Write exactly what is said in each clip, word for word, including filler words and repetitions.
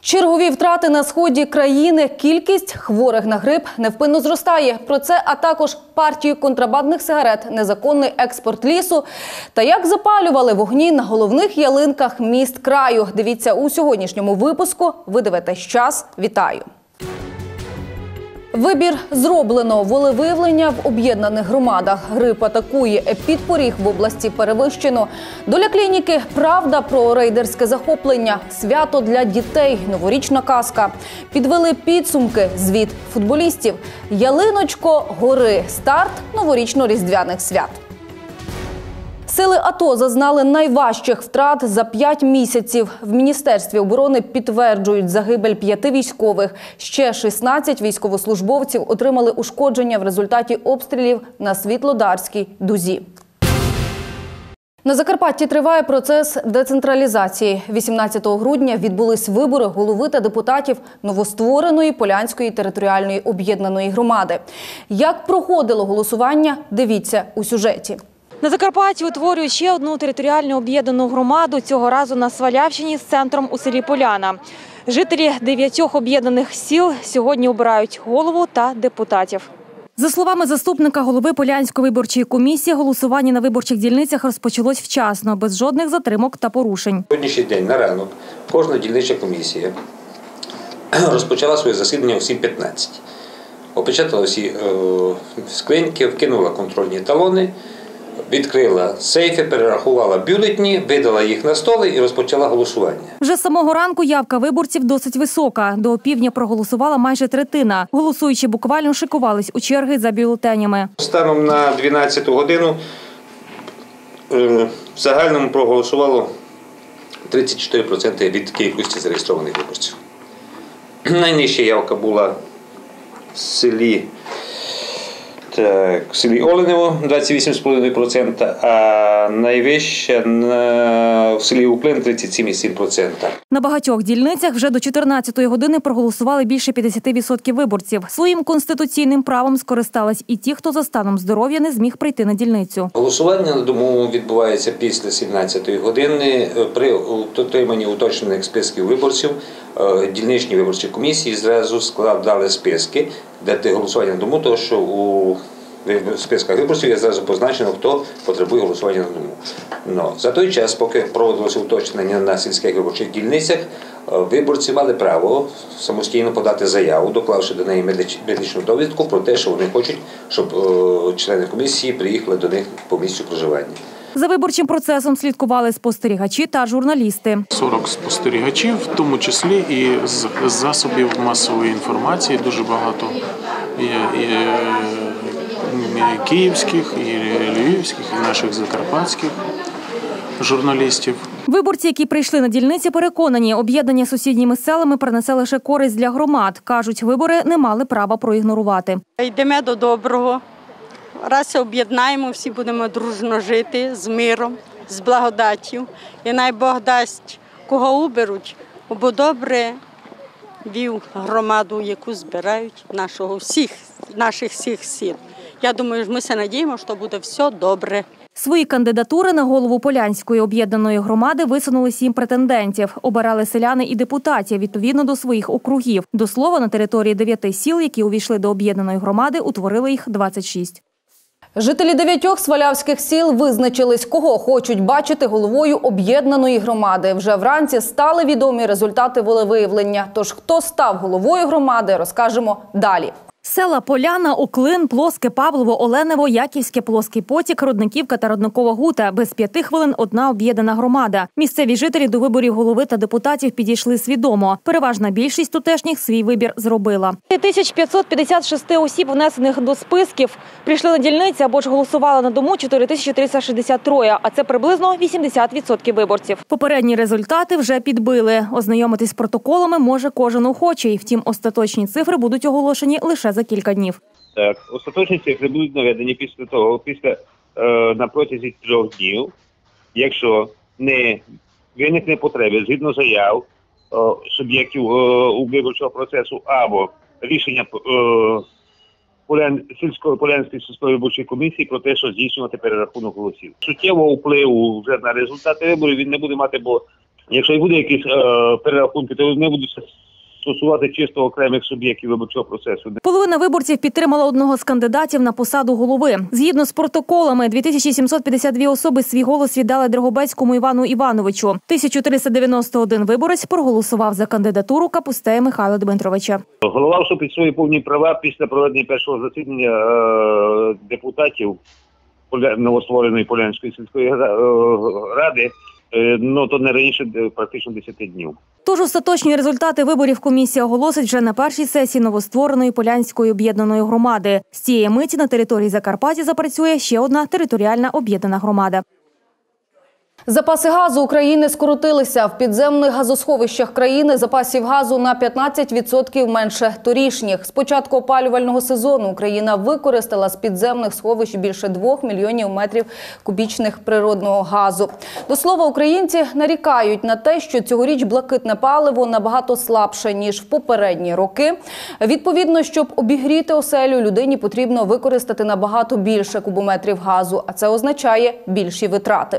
Чергові втрати на сході країни, кількість хворих на грип невпинно зростає. Про це, а також партію контрабандних сигарет, незаконний експорт лісу та як запалювали вогні на головних ялинках міст краю. Дивіться у сьогоднішньому випуску. Ви дивитесь «Час». Вітаю! Вибір зроблено. Волевиявлення в об'єднаних громадах. Грип атакує. Епідпоріг в області перевищено. Доля клініки. Правда про рейдерське захоплення. Свято для дітей. Новорічна казка. Підвели підсумки. Звіт футболістів. Ялиночко гори. Старт новорічно-різдвяних свят. Сили АТО зазнали найважчих втрат за п'ять місяців. В Міністерстві оборони підтверджують загибель п'яти військових. Ще шістнадцять військовослужбовців отримали ушкодження в результаті обстрілів на Світлодарській дузі. На Закарпатті триває процес децентралізації. вісімнадцятого грудня відбулись вибори голови та депутатів новоствореної Полянської територіальної об'єднаної громади. Як проходило голосування, дивіться у сюжеті. На Закарпатті утворюють ще одну територіальну об'єднану громаду, цього разу на Свалявщині з центром у селі Поляна. Жителі дев'ятьох об'єднаних сіл сьогодні обирають голову та депутатів. За словами заступника голови Полянської виборчої комісії, голосування на виборчих дільницях розпочалось вчасно, без жодних затримок та порушень. Сьогоднішній день на ранок кожна дільнича комісія розпочала своє засідання о сім п'ятнадцять. Опечатала всі е, скриньки, вкинула контрольні талони, відкрила сейфи, перерахувала бюлетні, видала їх на столи і розпочала голосування. Вже з самого ранку явка виборців досить висока. До опівдня проголосувала майже третина. Голосуючі буквально шикувались у черги за бюлетенями. Станом на дванадцяту годину в загальному проголосувало тридцять чотири відсотки від кількості зареєстрованих виборців. Найнижча явка була в селі Так, в селі Оленево двадцять вісім цілих п'ять десятих відсотка, а найвища в селі Уклин тридцять сім цілих сім десятих відсотка. На багатьох дільницях вже до чотирнадцятої години проголосували більше п'ятдесят відсотків виборців. Своїм конституційним правом скористались і ті, хто за станом здоров'я не зміг прийти на дільницю. Голосування на дому відбувається після сімнадцятої години. При отриманні уточнених списків виборців дільничні виборчі комісії зразу складали списки, де голосування на дому, тому що у списках виборців є зразу позначено, хто потребує голосування на дому. Но за той час, поки проводилося уточнення на сільських виборчих дільницях, виборці мали право самостійно подати заяву, доклавши до неї медичну довідку про те, що вони хочуть, щоб члени комісії приїхали до них по місцю проживання. За виборчим процесом слідкували спостерігачі та журналісти. сорок спостерігачів, в тому числі і з засобів масової інформації, дуже багато є і київських, і львівських, і наших закарпатських журналістів. Виборці, які прийшли на дільниці, переконані, об'єднання з сусідніми селами принесе лише користь для громад. Кажуть, вибори не мали права проігнорувати. Йдемо до доброго. Раз се об'єднаємо, всі будемо дружно жити з миром, з благодаттю. І най Бог дасть, кого уберуть, бо добре вів громаду, яку збирають нашого всіх, наших всіх сіл. Я думаю, ми се надіємо, що буде все добре. Свої кандидатури на голову Полянської об'єднаної громади висунули сім претендентів. Обирали селяни і депутатів відповідно до своїх округів. До слова, на території дев'яти сіл, які увійшли до об'єднаної громади, утворили їх двадцять шість. Жителі дев'ятьох свалявських сіл визначились, кого хочуть бачити головою об'єднаної громади. Вже вранці стали відомі результати волевиявлення. Тож хто став головою громади, розкажемо далі. Села Поляна, Уклин, Плоске, Павлово, Оленево, Яківське, Плоский Потік, Родниківка та Родникова Гута. Без п'яти хвилин одна об'єднана громада. Місцеві жителі до виборів голови та депутатів підійшли свідомо. Переважна більшість тутешніх свій вибір зробила. тисяча п'ятсот п'ятдесят шість осіб, внесених до списків, прийшли на дільниці або ж голосували на дому чотири тисячі триста шістдесят три, а це приблизно вісімдесят відсотків виборців. Попередні результати вже підбили. Ознайомитись з протоколами може кожен охочий. Втім, остаточні цифри будуть оголошені лише за кілька днів. Так, остаточні цифри будуть наведені після того, після е, на протязі трьох днів, якщо не виникне потреби згідно заяв е, суб'єктів е, у виборчого процесу або рішення е, Полян, сільської Полянської сільської виборчої комісії про те, що здійснювати перерахунок голосів. Суттєвого впливу вже на результати виборів він не буде мати, бо Якщо і буде якісь е, перерахунки, то вони будуть стосувати чисто окремих суб'єктів виборчого процесу. Половина виборців підтримала одного з кандидатів на посаду голови. Згідно з протоколами, дві тисячі сімсот п'ятдесят дві особи свій голос віддали Дрогобецькому Івану Івановичу. тисяча триста дев'яносто один виборець проголосував за кандидатуру Капустея Михайла Дмитровича. Голова вступить свої повні права після проведення першого засідання е, депутатів новоствореної Полянської сільської ради, е, ну то не раніше практично десяти днів. Тож остаточні результати виборів комісія оголосить вже на першій сесії новоствореної Полянської об'єднаної громади. З цієї миті на території Закарпаття запрацює ще одна територіальна об'єднана громада. Запаси газу України скоротилися. В підземних газосховищах країни запасів газу на п'ятнадцять відсотків менше торішніх. З початку опалювального сезону Україна використала з підземних сховищ більше двох мільйонів метрів кубічних природного газу. До слова, українці нарікають на те, що цьогоріч блакитне паливо набагато слабше, ніж в попередні роки. Відповідно, щоб обігріти оселю, людині потрібно використати набагато більше кубометрів газу, а це означає більші витрати.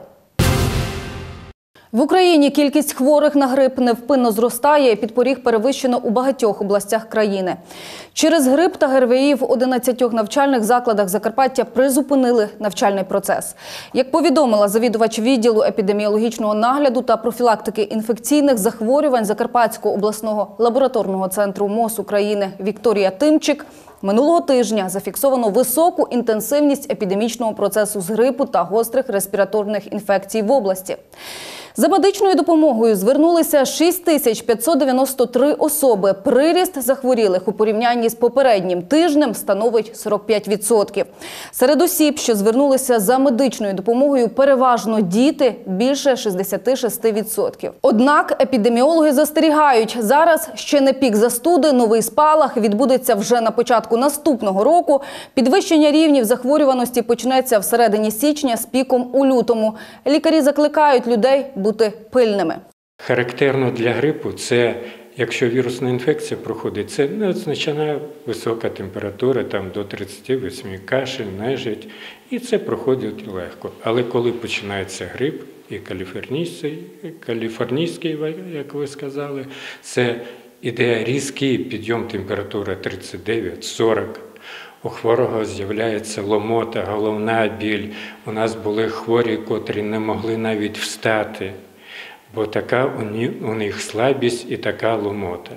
В Україні кількість хворих на грип невпинно зростає, підпоріг перевищено у багатьох областях країни. Через грип та ГРВІ в одинадцятьох навчальних закладах Закарпаття призупинили навчальний процес. Як повідомила завідувач відділу епідеміологічного нагляду та профілактики інфекційних захворювань Закарпатського обласного лабораторного центру МОЗ України Вікторія Тимчик, минулого тижня зафіксовано високу інтенсивність епідемічного процесу з грипу та гострих респіраторних інфекцій в області. За медичною допомогою звернулися шість тисяч п'ятсот дев'яносто три особи. Приріст захворілих у порівнянні з попереднім тижнем становить сорок п'ять відсотків. Серед осіб, що звернулися за медичною допомогою, переважно діти – більше шістдесят шість відсотків. Однак епідеміологи застерігають, зараз ще не пік застуди, новий спалах відбудеться вже на початку наступного року. Підвищення рівнів захворюваності почнеться всередині січня з піком у лютому. Лікарі закликають людей бути пильними. Характерно для грипу – це, якщо вірусна інфекція проходить, це надзвичайна висока температура, там до тридцяти восьми, кашель, нежить, і це проходить легко. Але коли починається грип, і каліфорнійський, каліфорнійський, як ви сказали, це іде різкий підйом температури тридцять дев'ять - сорок. У хворого з'являється ломота, головна біль. У нас були хворі, котрі не могли навіть встати, бо така у них слабість і така ломота.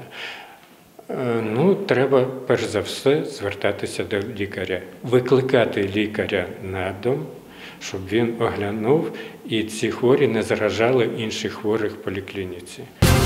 Ну, треба, перш за все, звертатися до лікаря. Викликати лікаря на дом, щоб він оглянув і ці хворі не заражали інших хворих в поліклініці.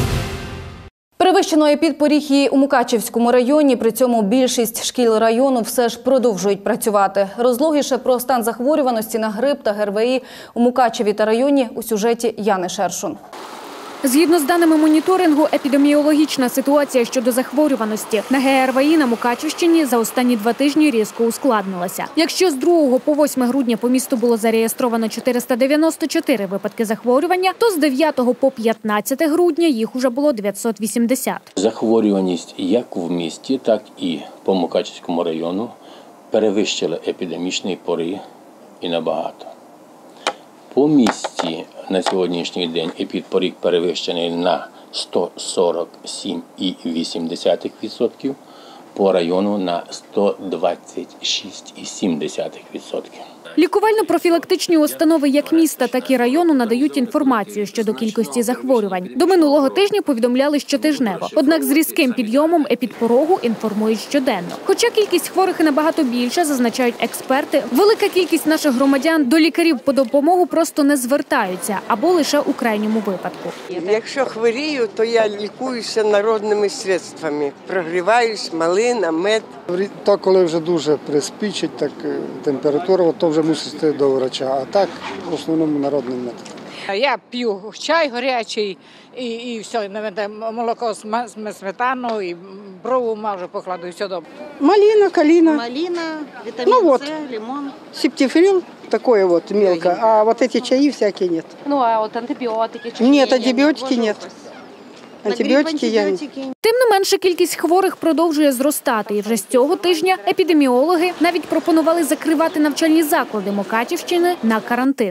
Перевищено епідпоріг і у Мукачівському районі, при цьому більшість шкіл району все ж продовжують працювати. Розлогіше про стан захворюваності на грип та ГРВІ у Мукачеві та районі у сюжеті Яни Шершун. Згідно з даними моніторингу, епідеміологічна ситуація щодо захворюваності на ГРВІ на Мукачівщині за останні два тижні різко ускладнилася. Якщо з другого по восьме грудня по місту було зареєстровано чотириста дев'яносто чотири випадки захворювання, то з дев'ятого по п'ятнадцяте грудня їх уже було дев'ятсот вісімдесят. Захворюваність як в місті, так і по Мукачівському району перевищила епідемічний поріг і набагато. По місті на сьогоднішній день епідпоріг перевищений на сто сорок сім цілих вісім десятих відсотка, по району на сто двадцять шість цілих сім десятих відсотка. Лікувально-профілактичні установи як міста, так і району надають інформацію щодо кількості захворювань. До минулого тижня повідомляли щотижнево. Однак з різким підйомом епідпорогу інформують щоденно. Хоча кількість хворих і набагато більша, зазначають експерти, велика кількість наших громадян до лікарів по допомогу просто не звертаються або лише у крайньому випадку. Якщо хворію, то я лікуюся народними средствами. Прогріваюсь, малина, мед. То, коли вже дуже приспічить, так температура, то вже мусить йти до врача, а так в основному народним методом. Я п'ю чай гарячий і, і все, молоко з сметаною, і брову мажу, покладу, і все добре. Малина, калина. Малина, витамин ну вот, С, лимон. Септифрил, такое вот мелко, а вот эти чаи всякие нет. Ну, а вот антибиотики? Нет, антибиотики нет. Антибіотики я... Тим не менше, кількість хворих продовжує зростати. І вже з цього тижня епідеміологи навіть пропонували закривати навчальні заклади Мукачівщини на карантин. З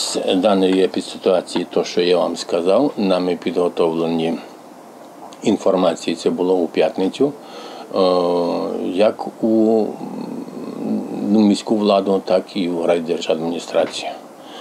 із даної епідситуації, то, що я вам сказав, нами підготовлені інформації, це було у п'ятницю, як у міську владу, так і в райдержадміністрацію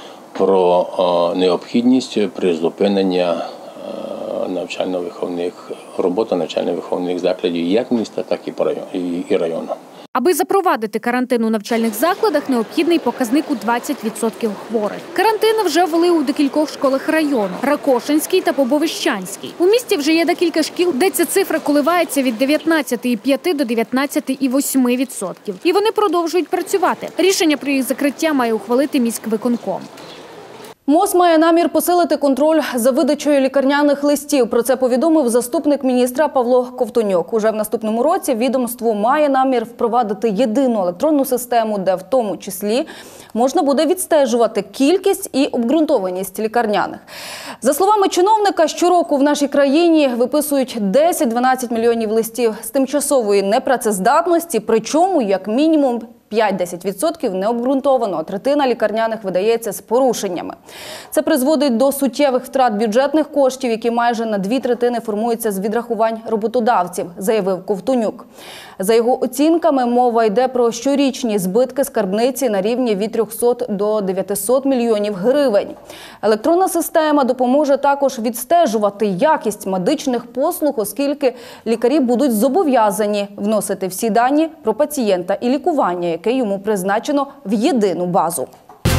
про необхідність призупинення навчально-виховних, роботи навчально-виховних закладів як міста, так і району. Аби запровадити карантин у навчальних закладах, необхідний показник у двадцять відсотків хворих. Карантин вже ввели у декількох школах району – Ракошинський та Побовищанський. У місті вже є декілька шкіл, де ця цифра коливається від дев'ятнадцять цілих п'ять десятих до дев'ятнадцять цілих вісім десятих відсотків. І вони продовжують працювати. Рішення про їх закриття має ухвалити міськвиконком. МОЗ має намір посилити контроль за видачею лікарняних листів. Про це повідомив заступник міністра Павло Ковтонюк. Уже в наступному році відомство має намір впровадити єдину електронну систему, де в тому числі можна буде відстежувати кількість і обґрунтованість лікарняних. За словами чиновника, щороку в нашій країні виписують десять-дванадцять мільйонів листів з тимчасової непрацездатності, причому як мінімум п'ять-десять відсотків необґрунтовано, третина лікарняних видається з порушеннями. Це призводить до суттєвих втрат бюджетних коштів, які майже на дві третини формуються з відрахувань роботодавців, заявив Ковтонюк. За його оцінками, мова йде про щорічні збитки скарбниці на рівні від трьохсот до дев'ятисот мільйонів гривень. Електронна система допоможе також відстежувати якість медичних послуг, оскільки лікарі будуть зобов'язані вносити всі дані про пацієнта і лікування, яке йому призначено, в єдину базу.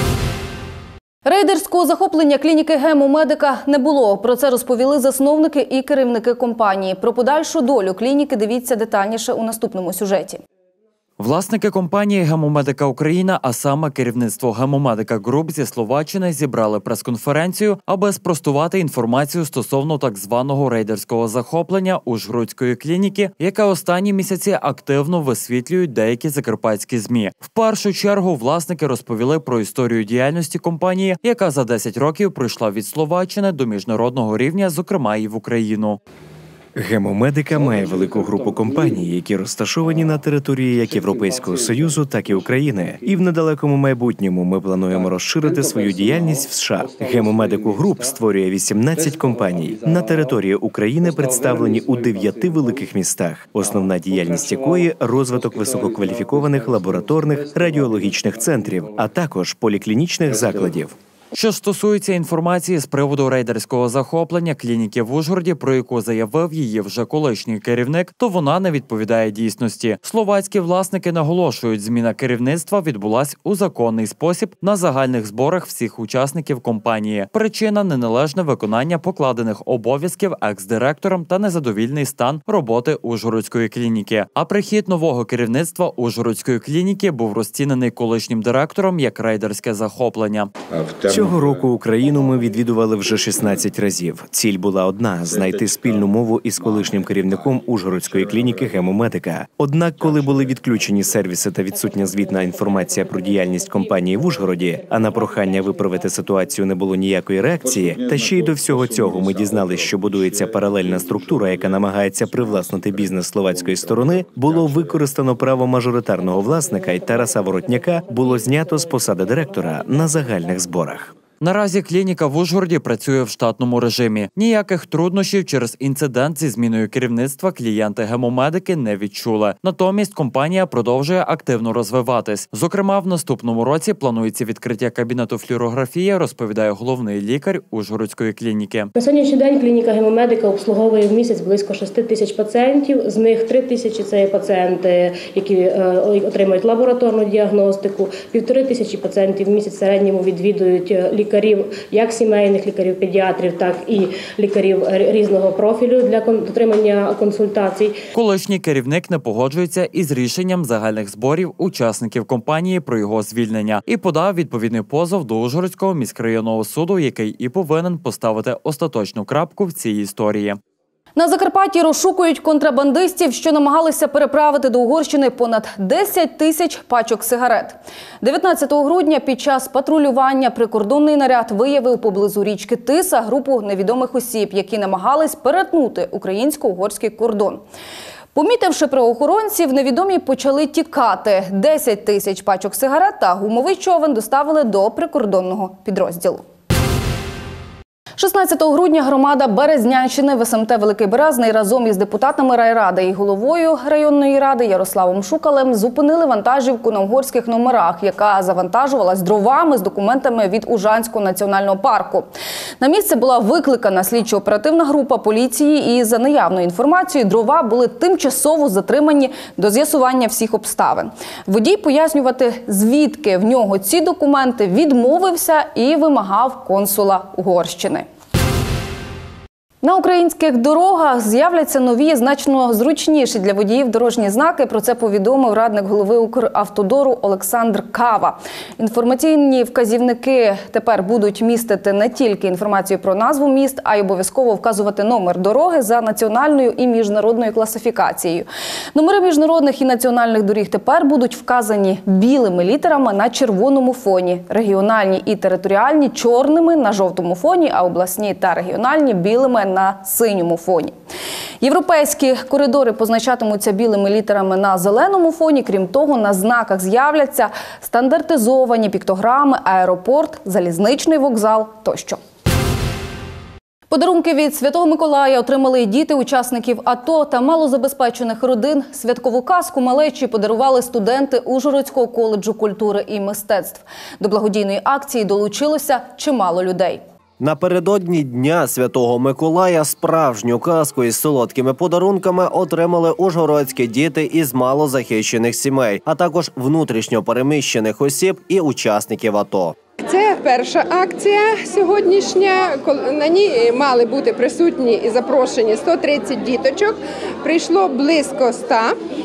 Рейдерського захоплення клініки «Гемомедика» не було. Про це розповіли засновники і керівники компанії. Про подальшу долю клініки дивіться детальніше у наступному сюжеті. Власники компанії «Гемомедика Україна», а саме керівництво «Гемомедика Груп» зі Словаччини зібрали прес-конференцію, аби спростувати інформацію стосовно так званого рейдерського захоплення Ужгородської клініки, яке останні місяці активно висвітлюють деякі закарпатські ЗМІ. В першу чергу власники розповіли про історію діяльності компанії, яка за десять років пройшла від Словаччини до міжнародного рівня, зокрема і в Україну. «Гемомедика» має велику групу компаній, які розташовані на території як Європейського Союзу, так і України. І в недалекому майбутньому ми плануємо розширити свою діяльність в США. «Гемомедику Груп» створює вісімнадцять компаній. На території України представлені у дев'яти великих містах, основна діяльність якої – розвиток висококваліфікованих лабораторних радіологічних центрів, а також поліклінічних закладів. Що стосується інформації з приводу рейдерського захоплення клініки в Ужгороді, про яку заявив її вже колишній керівник, то вона не відповідає дійсності. Словацькі власники наголошують, зміна керівництва відбулась у законний спосіб на загальних зборах всіх учасників компанії. Причина – неналежне виконання покладених обов'язків екс-директором та незадовільний стан роботи Ужгородської клініки. А прихід нового керівництва Ужгородської клініки був розцінений колишнім директором як рейдерське захоплення. Цього року Україну ми відвідували вже шістнадцять разів. Ціль була одна – знайти спільну мову із колишнім керівником Ужгородської клініки «Гемомедика». Однак, коли були відключені сервіси та відсутня звітна інформація про діяльність компанії в Ужгороді, а на прохання виправити ситуацію не було ніякої реакції, та ще й до всього цього ми дізналися, що будується паралельна структура, яка намагається привласнити бізнес словацької сторони, було використано право мажоритарного власника, і Тараса Воротняка було знято з посади директора на загальних зборах. Наразі клініка в Ужгороді працює в штатному режимі. Ніяких труднощів через інцидент зі зміною керівництва клієнти «Гемомедики» не відчули. Натомість компанія продовжує активно розвиватись. Зокрема, в наступному році планується відкриття кабінету флюорографії, розповідає головний лікар Ужгородської клініки. На сьогоднішній день клініка «Гемомедика» обслуговує в місяць близько шести тисяч пацієнтів. З них три тисячі – це пацієнти, які е, отримують лабораторну діагностику. Півтори тисячі пацієнтів в місяць в середньому відвідують лікарів. Лікарів, як сімейних лікарів, педіатрів, так і лікарів різного профілю для отримання консультацій. Колишній керівник не погоджується із рішенням загальних зборів учасників компанії про його звільнення і подав відповідний позов до Ужгородського міськрайонного суду, який і повинен поставити остаточну крапку в цій історії. На Закарпатті розшукують контрабандистів, що намагалися переправити до Угорщини понад десять тисяч пачок сигарет. дев'ятнадцятого грудня під час патрулювання прикордонний наряд виявив поблизу річки Тиса групу невідомих осіб, які намагались перетнути українсько-угорський кордон. Помітивши правоохоронців, невідомі почали тікати. десять тисяч пачок сигарет та гумовий човен доставили до прикордонного підрозділу. шістнадцятого грудня громада Березнянщини в ес ем те Великий Березний разом із депутатами райради і головою районної ради Ярославом Шукалем зупинили вантажівку на угорських номерах, яка завантажувалась дровами з документами від Ужанського національного парку. На місце була викликана слідчо-оперативна група поліції і за наявною інформацією дрова були тимчасово затримані до з'ясування всіх обставин. Водій пояснювати, звідки в нього ці документи, відмовився і вимагав консула Угорщини. На українських дорогах з'являться нові, значно зручніші для водіїв дорожні знаки. Про це повідомив радник голови Укравтодору Олександр Кава. Інформаційні вказівники тепер будуть містити не тільки інформацію про назву міст, а й обов'язково вказувати номер дороги за національною і міжнародною класифікацією. Номери міжнародних і національних доріг тепер будуть вказані білими літерами на червоному фоні, регіональні і територіальні – чорними на жовтому фоні, а обласні та регіональні – білими на синьому фоні. Європейські коридори позначатимуться білими літерами на зеленому фоні. Крім того, на знаках з'являться стандартизовані піктограми «Аеропорт», «Залізничний вокзал» тощо. Подарунки від Святого Миколая отримали і діти учасників АТО та малозабезпечених родин. Святкову казку малечі подарували студенти Ужгородського коледжу культури і мистецтв. До благодійної акції долучилося чимало людей. Напередодні Дня Святого Миколая справжню казку із солодкими подарунками отримали ужгородські діти із малозахищених сімей, а також внутрішньо переміщених осіб і учасників АТО. Це перша акція сьогоднішня. На ній мали бути присутні і запрошені сто тридцять діточок. Прийшло близько ста.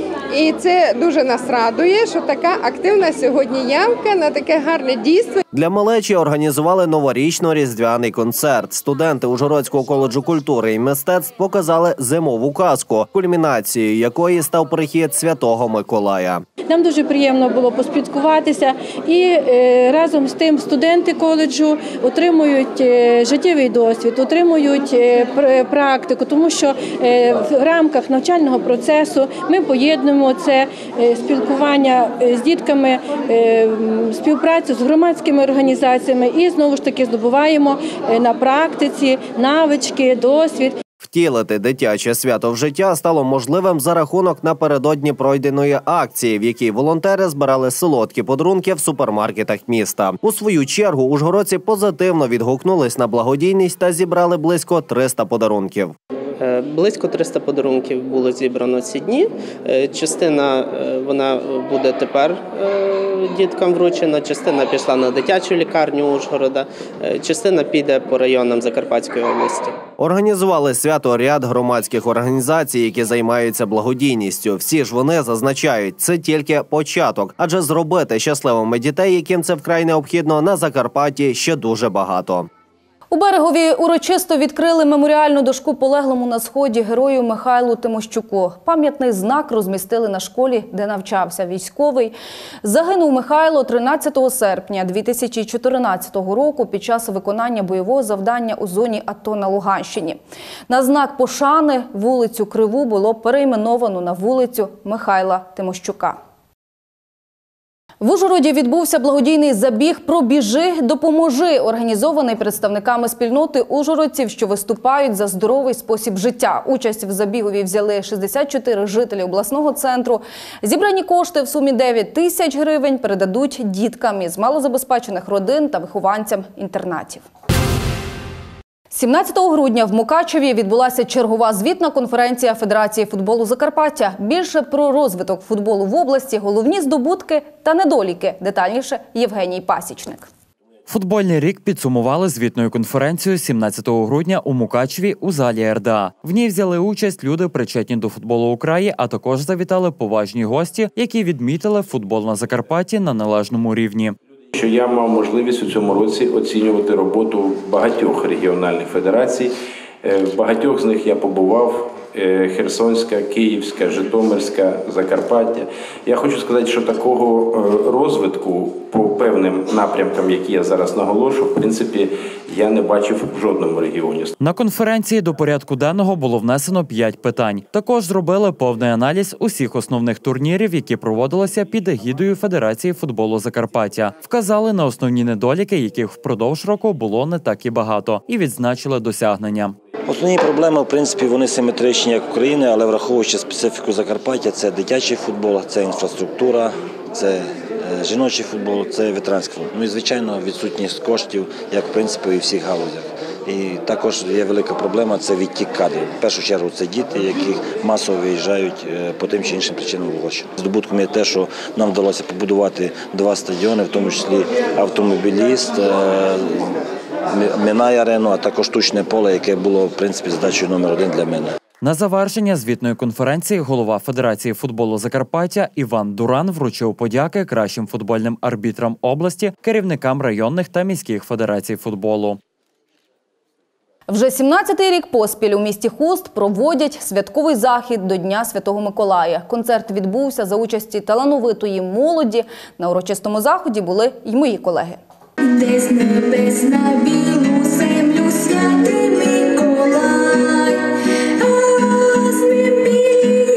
І це дуже нас радує, що така активна сьогодні явка на таке гарне дійство. Для малечі організували новорічно-різдвяний концерт. Студенти Ужгородського коледжу культури і мистецтв показали зимову казку, кульмінацією якої став прихід Святого Миколая. Нам дуже приємно було поспілкуватися і е, разом з тим студенти коледжу отримують е, життєвий досвід, отримують е, практику, тому що е, в рамках навчального процесу ми поєднуємо це е, спілкування з дітками, е, співпрацю з громадськими організаціями і знову ж таки здобуваємо е, на практиці навички, досвід. Втілити дитяче свято в життя стало можливим за рахунок напередодні пройденої акції, в якій волонтери збирали солодкі подарунки в супермаркетах міста. У свою чергу ужгородці позитивно відгукнулись на благодійність та зібрали близько триста подарунків. Близько триста подарунків було зібрано ці дні. Частина вона буде тепер діткам вручена, частина пішла на дитячу лікарню Ужгорода, частина піде по районам Закарпатської області. Організували свято ряд громадських організацій, які займаються благодійністю. Всі ж вони зазначають, це тільки початок, адже зробити щасливими дітей, яким це вкрай необхідно, на Закарпатті ще дуже багато. У Берегові урочисто відкрили меморіальну дошку полеглому на Сході герою Михайлу Тимощуку. Пам'ятний знак розмістили на школі, де навчався військовий. Загинув Михайло тринадцятого серпня дві тисячі чотирнадцятого року під час виконання бойового завдання у зоні АТО на Луганщині. На знак пошани вулицю Криву було перейменовано на вулицю Михайла Тимощука. В Ужгороді відбувся благодійний забіг «Пробіжи, допоможи», організований представниками спільноти ужгородців, що виступають за здоровий спосіб життя. Участь в забігові взяли шістдесят чотири жителі обласного центру. Зібрані кошти в сумі дев'ять тисяч гривень передадуть діткам із малозабезпечених родин та вихованцям інтернатів. сімнадцятого грудня в Мукачеві відбулася чергова звітна конференція Федерації футболу Закарпаття. Більше про розвиток футболу в області, головні здобутки та недоліки. Детальніше Євгеній Пасічник. Футбольний рік підсумували звітною конференцією сімнадцятого грудня у Мукачеві у залі ер де а. В ній взяли участь люди, причетні до футболу у краї, а також завітали поважні гості, які відмітили футбол на Закарпатті на належному рівні. Що я мав можливість у цьому році оцінювати роботу багатьох регіональних федерацій. В багатьох з них я побував, Херсонська, Київська, Житомирська, Закарпаття. Я хочу сказати, що такого розвитку по певним напрямкам, які я зараз наголошу, в принципі, я не бачив в жодному регіоні. На конференції до порядку денного було внесено п'ять питань. Також зробили повний аналіз усіх основних турнірів, які проводилися під егідою Федерації футболу Закарпаття. Вказали на основні недоліки, яких впродовж року було не так і багато, і відзначили досягнення. Основні проблеми, в принципі, вони симетричні, як України, але враховуючи специфіку Закарпаття, це дитячий футбол, це інфраструктура, це жіночий футбол, це ветеранський футбол. Ну і, звичайно, відсутність коштів, як, в принципі, і в всіх галузях. І також є велика проблема – це відтік кадрів. В першу чергу це діти, які масово виїжджають по тим чи іншим причинам в Угорщину. Здобутком є те, що нам вдалося побудувати два стадіони, в тому числі автомобіліст, Мінай-арену, а також штучне поле, яке було, в принципі, задачею номер один для мене. На завершення звітної конференції голова Федерації футболу Закарпаття Іван Дуран вручив подяки кращим футбольним арбітрам області, керівникам районних та міських федерацій футболу. Вже сімнадцятий рік поспіль у місті Хуст проводять святковий захід до Дня Святого Миколая. Концерт відбувся за участі талановитої молоді. На урочистому заході були й мої колеги. Десь небес на білу землю святий Миколай, а з ним білі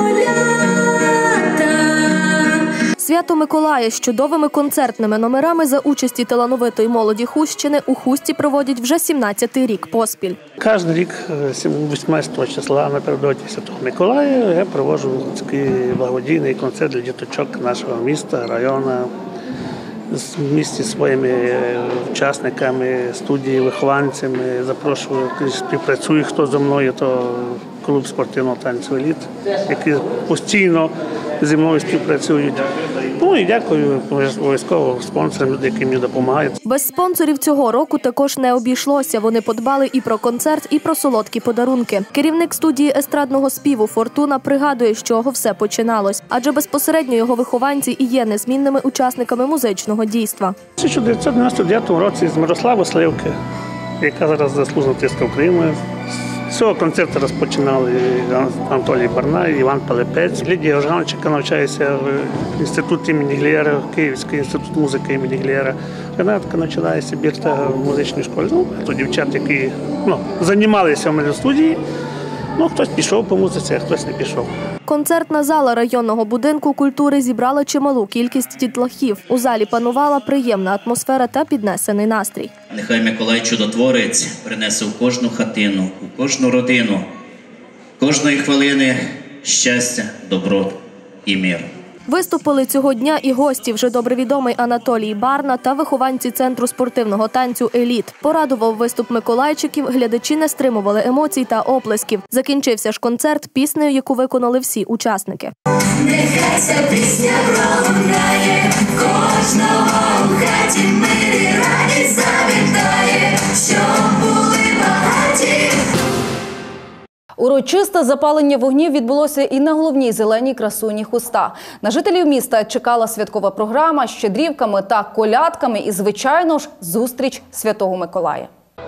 янголята. Свято Миколая з чудовими концертними номерами за участі талановитої молоді Хустщини у Хусті проводять вже сімнадцятий рік поспіль. Кожен рік вісімнадцятого числа напередодні Святого Миколая я проводжу такий благодійний концерт для діточок нашого міста, району. В місті зі своїми учасниками, студії, вихованцями, запрошую, співпрацюю, хто зі мною, то клуб спортивного танцю «Еліт», які постійно зі мною співпрацюють. Ну і дякую обов'язково спонсорам, які мені допомагають. Без спонсорів цього року також не обійшлося. Вони подбали і про концерт, і про солодкі подарунки. Керівник студії естрадного співу «Фортуна» пригадує, з чого все починалось. Адже безпосередньо його вихованці і є незмінними учасниками музичного дійства. У тисяча дев'ятсот дев'яносто дев'ятому році з Мирослави Сливки, яка зараз заслужена артистка України, з цього концерту розпочинали Анатолій Барнай, Іван Пилипець, Лідія Жанович, яка навчається в інституті імені Глієра, Київський інститут музики імені Глієра. Вона така починає Сибірта в музичній школі. Ну, то дівчат, які ну, займалися в мене в студії. Ну, хтось пішов по музиці, а хтось не пішов. Концертна зала районного будинку культури зібрала чималу кількість дітлахів. У залі панувала приємна атмосфера та піднесений настрій. Нехай Миколай Чудотворець принесе у кожну хатину, у кожну родину, кожної хвилини щастя, добро і мир. Виступили цього дня і гості, вже добре відомий Анатолій Барна та вихованці Центру спортивного танцю «Еліт». Порадував виступ миколайчиків, глядачі не стримували емоцій та оплесків. Закінчився ж концерт піснею, яку виконали всі учасники. Нехай ця пісня пролунає, кожного у хаті мир і радість завітає, щоб були багаті. Урочисте запалення вогнів відбулося і на головній зеленій красуні Хуста. На жителів міста чекала святкова програма з щедрівками та колядками і, звичайно ж, зустріч Святого Миколая.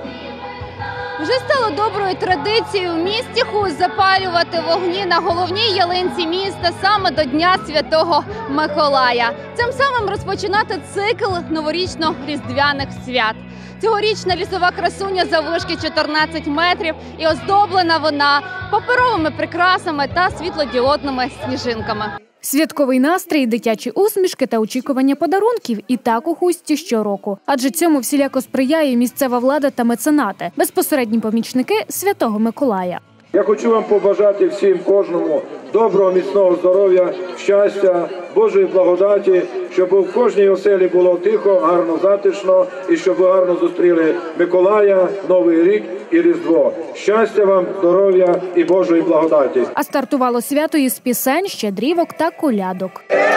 Вже стало доброю традицією в місті Хуст запалювати вогні на головній ялинці міста саме до Дня Святого Миколая. Цим самим розпочинати цикл новорічно-різдвяних свят. Цьогорічна лісова красуня заввишки чотирнадцять метрів і оздоблена вона паперовими прикрасами та світлодіодними сніжинками. Святковий настрій, дитячі усмішки та очікування подарунків. І так у Хусті щороку. Адже цьому всіляко сприяє місцева влада та меценати, безпосередні помічники Святого Миколая. Я хочу вам побажати всім, кожному доброго, міцного здоров'я, щастя, Божої благодаті, щоб у кожній оселі було тихо, гарно, затишно і щоб ви гарно зустріли Миколая, Новий рік і Різдво. Щастя вам, здоров'я і Божої благодаті. А стартувало свято із пісень, щедрівок та колядок.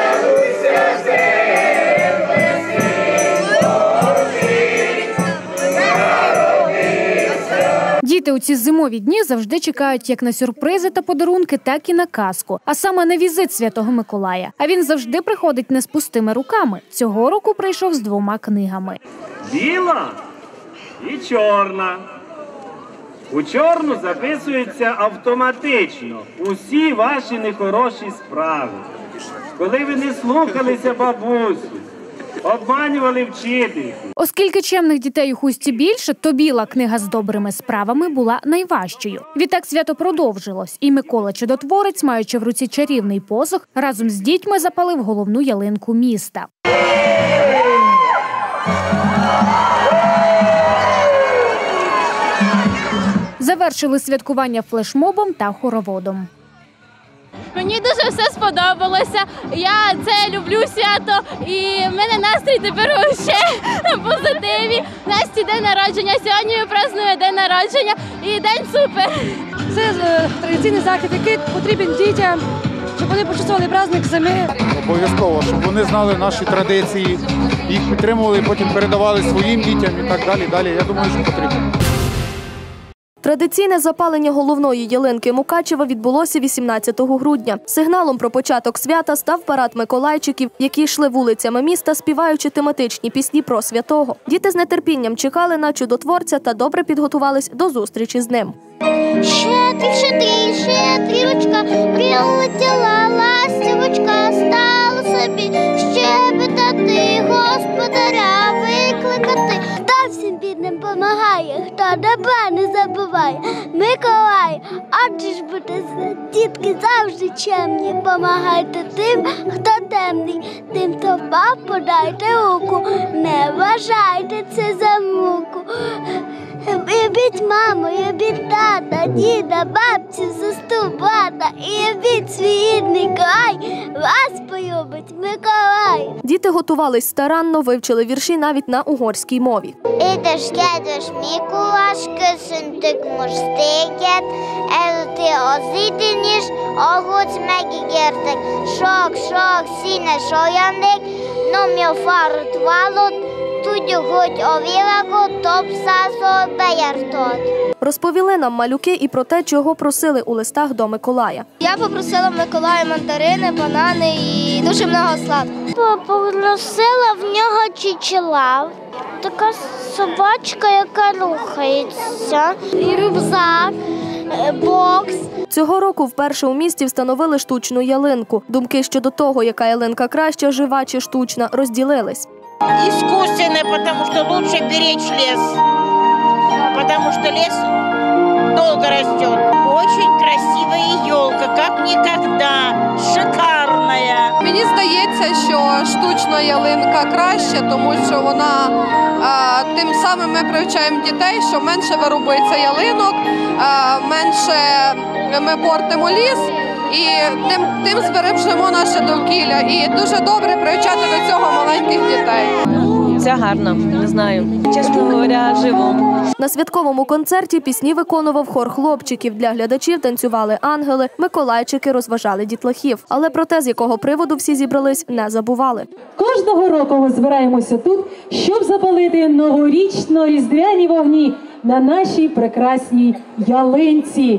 Діти у ці зимові дні завжди чекають як на сюрпризи та подарунки, так і на казку. А саме на візит Святого Миколая. А він завжди приходить не з пустими руками. Цього року прийшов з двома книгами. Біла і чорна. У чорну записуються автоматично усі ваші нехороші справи. Коли ви не слухалися бабусю, обманювали вчительку. Оскільки чемних дітей у хусті більше, то біла книга з добрими справами була найважчою. Відтак свято продовжилось, і Микола Чудотворець, маючи в руці чарівний посох, разом з дітьми запалив головну ялинку міста. Завершили святкування флешмобом та хороводом. Мені дуже все сподобалося. Я це люблю свято, і в мене настрій тепер ще на позитиві. Насті день народження, сьогодні ми празднуємо день народження і день супер. Це традиційний захід, який потрібен дітям, щоб вони почувствували праздник зими. Обов'язково, щоб вони знали наші традиції, їх підтримували, потім передавали своїм дітям і так далі. Далі, я думаю, що потрібно. Традиційне запалення головної ялинки Мукачева відбулося вісімнадцятого грудня. Сигналом про початок свята став парад миколайчиків, які йшли вулицями міста, співаючи тематичні пісні про святого. Діти з нетерпінням чекали на чудотворця та добре підготувались до зустрічі з ним. Щедрик, щедрик, щедрівочка, прилетіла ластівочка, стала собі щебетати, господаря викликати. Хто всім бідним помагає, хто тебе не забуває, Миколай, адже ж буде дітки завжди чемні, помагайте тим, хто темний, тим, хто впав, подайте руку, не вважайте це за муку. Ябіть маму, ябіть тата, діда, бабцю, сестру, брата, і ябіть свій рідний край, вас полюбить Миколай. Діти готувались старанно, вивчили вірші навіть на угорській мові. Édes kedves Mikulás, köszöntök most téged, előtte az idén is, ahogy megígértek, sok-sok színes ajándék, nyomja fáradt vállod, tudjuk, hogy a világot több százszor bejártad. Розповіли нам малюки і про те, чого просили у листах до Миколая. Я попросила Миколая мандарини, банани і дуже багато сладкого. Попросила в нього чичила, така собачка, яка рухається, і рюкзак, бокс. Цього року вперше у місті встановили штучну ялинку. Думки щодо того, яка ялинка краща, жива чи штучна, розділились. Искусственный, потому что лучше беречь лес, потому что лес долго растет. Очень красивая елка, как никогда, шикарная. Мені здається, що штучна ялинка краще, тому що вона а, тим самим ми привчаємо дітей, що менше вирубується ялинок, а, менше ми портимо ліс. І тим, тим збережемо наше довкілля. І дуже добре привчати до цього маленьких дітей. Це гарно, не знаю. Чесно говоря, живу. На святковому концерті пісні виконував хор хлопчиків. Для глядачів танцювали ангели, миколайчики розважали дітлахів. Але про те, з якого приводу всі зібрались, не забували. Кожного року ми збираємося тут, щоб запалити новорічно-різдвяні вогні на нашій прекрасній ялинці.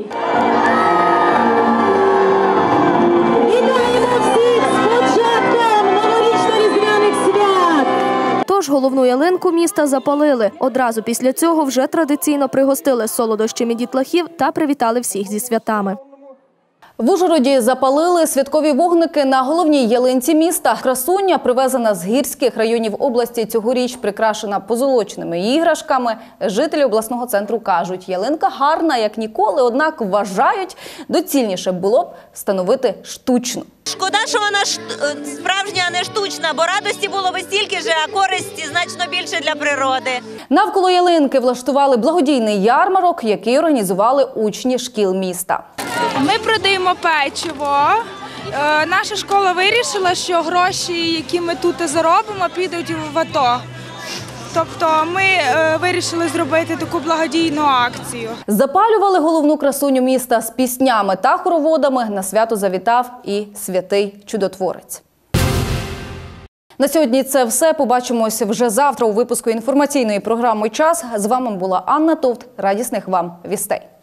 Тож головну ялинку міста запалили. Одразу після цього вже традиційно пригостили солодощами дітлахів та привітали всіх зі святами. В Ужгороді запалили святкові вогники на головній ялинці міста. Красуня, привезена з гірських районів області, цьогоріч прикрашена позолоченими іграшками. Жителі обласного центру кажуть, ялинка гарна, як ніколи, однак вважають, доцільніше було б встановити штучну. Шкода, що вона справжня, а не штучна, бо радості було б стільки ж, а користі значно більше для природи. Навколо ялинки влаштували благодійний ярмарок, який організували учні шкіл міста. Ми продаємо печиво. Наша школа вирішила, що гроші, які ми тут заробимо, підуть в АТО. Тобто ми е, вирішили зробити таку благодійну акцію. Запалювали головну красуню міста з піснями та хороводами. На свято завітав і святий чудотворець. На сьогодні це все. Побачимося вже завтра у випуску інформаційної програми «Час». З вами була Анна Товт. Радісних вам вістей.